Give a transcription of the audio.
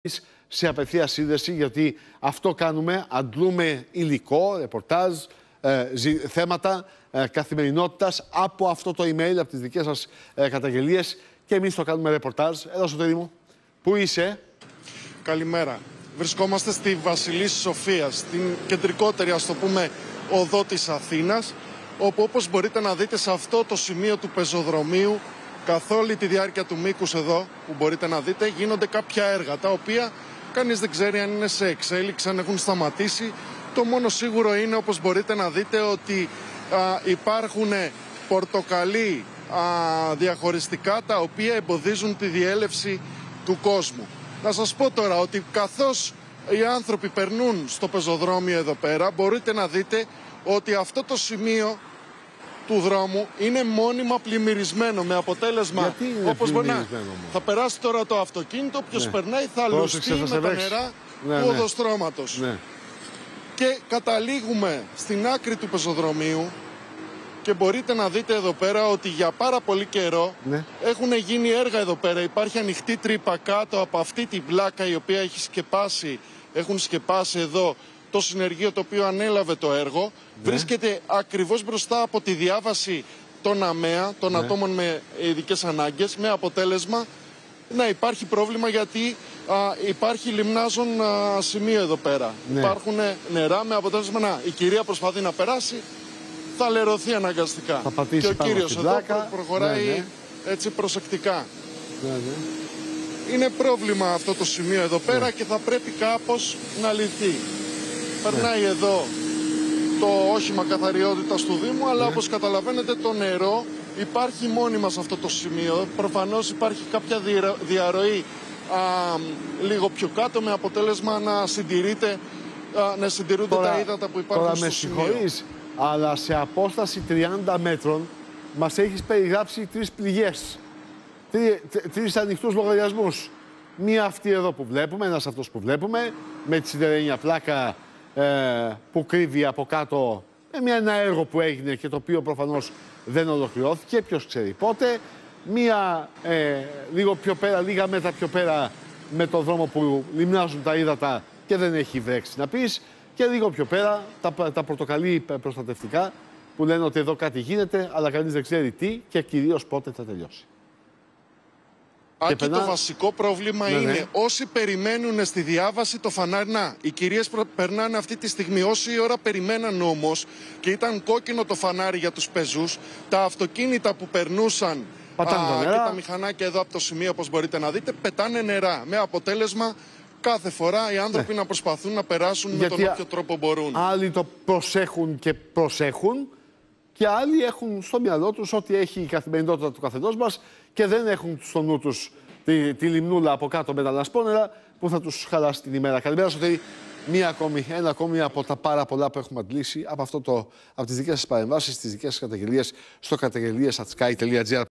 σε απευθεία σύνδεση, γιατί αυτό κάνουμε, αντλούμε υλικό, ρεπορτάζ, θέματα καθημερινότητας από αυτό το email, από τις δικές σας καταγγελίες, και εμείς το κάνουμε ρεπορτάζ. Έλα, Σωτήρη μου, πού είσαι? Καλημέρα. Βρισκόμαστε στη Βασιλής Σοφίας, στην κεντρικότερη, ας το πούμε, οδό της Αθήνας, όπου, όπως μπορείτε να δείτε σε αυτό το σημείο του πεζοδρομίου, καθ' όλη τη διάρκεια του μήκους εδώ που μπορείτε να δείτε, γίνονται κάποια έργα, τα οποία κανείς δεν ξέρει αν είναι σε εξέλιξη, αν έχουν σταματήσει. Το μόνο σίγουρο είναι, όπως μπορείτε να δείτε, ότι υπάρχουν πορτοκαλί διαχωριστικά, τα οποία εμποδίζουν τη διέλευση του κόσμου. Να σας πω τώρα ότι καθώς οι άνθρωποι περνούν στο πεζοδρόμιο εδώ πέρα, μπορείτε να δείτε ότι αυτό το σημείο του δρόμου είναι μόνιμα πλημμυρισμένο, με αποτέλεσμα, γιατί είναι όπως μπορεί να όμως? θα περάσει τώρα το αυτοκίνητο, ποιος περνάει θα λουστεί με τα νερά του οδοστρώματος. Ναι. Και καταλήγουμε στην άκρη του πεζοδρομίου και μπορείτε να δείτε εδώ πέρα ότι για πάρα πολύ καιρό έχουν γίνει έργα εδώ πέρα. Υπάρχει ανοιχτή τρύπα κάτω από αυτή την πλάκα, η οποία έχει σκεπάσει, έχουν σκεπάσει εδώ το συνεργείο το οποίο ανέλαβε το έργο. Βρίσκεται ακριβώς μπροστά από τη διάβαση των ΑΜΕΑ, των ατόμων με ειδικές ανάγκες, με αποτέλεσμα να υπάρχει πρόβλημα, γιατί υπάρχει λιμνάζον σημείο εδώ πέρα. Υπάρχουν νερά, με αποτέλεσμα η κυρία προσπαθεί να περάσει, θα λερωθεί αναγκαστικά. Και ο κύριος εδώ προχωράει έτσι προσεκτικά. Είναι πρόβλημα αυτό το σημείο εδώ πέρα και θα πρέπει κάπως να λυθεί. Περνάει εδώ το όχημα καθαριότητας του Δήμου, αλλά όπως καταλαβαίνετε το νερό υπάρχει μόνιμα σε αυτό το σημείο. Προφανώς υπάρχει κάποια διαρροή λίγο πιο κάτω, με αποτέλεσμα να συντηρούνται τα ύδατα που υπάρχουν στο σημείο. Τώρα με συγχωρείς, αλλά σε απόσταση 30 μέτρων μας έχεις περιγράψει 3 πληγές. 3 ανοιχτούς λογαριασμούς. Μία αυτή εδώ που βλέπουμε, ένας αυτός που βλέπουμε, με τη σιδερένια πλάκα που κρύβει από κάτω ένα έργο που έγινε και το οποίο προφανώς δεν ολοκληρώθηκε, ποιος ξέρει πότε. Μία λίγο πιο πέρα, λίγα μέτρα πιο πέρα, με το δρόμο που λιμνάζουν τα ύδατα και δεν έχει βρέξει να πεις, και λίγο πιο πέρα τα πορτοκαλί προστατευτικά που λένε ότι εδώ κάτι γίνεται, αλλά κανείς δεν ξέρει τι και κυρίως πότε θα τελειώσει. Και το βασικό πρόβλημα είναι όσοι περιμένουν στη διάβαση το φανάρι. Οι κυρίες περνάνε αυτή τη στιγμή. Όση ώρα περιμέναν όμως και ήταν κόκκινο το φανάρι για τους πεζούς, τα αυτοκίνητα που περνούσαν και τα μηχανάκια εδώ από το σημείο, όπως μπορείτε να δείτε, πετάνε νερά. Με αποτέλεσμα κάθε φορά οι άνθρωποι να προσπαθούν να περάσουν με τον όποιο τρόπο μπορούν. Άλλοι το προσέχουν και προσέχουν, και άλλοι έχουν στο μυαλό τους ό,τι έχει η καθημερινότητα του καθενός μας και δεν έχουν στο νου τους τη λιμνούλα από κάτω με τα λασπόνερα που θα τους χαλάσει την ημέρα. Καλημέρα, Σωτήρη. Ένα ακόμη από τα πάρα πολλά που έχουμε αντλήσει από τις δικές σας παρεμβάσεις, τις δικές σας καταγγελίες στο καταγγελίες@sky.gr.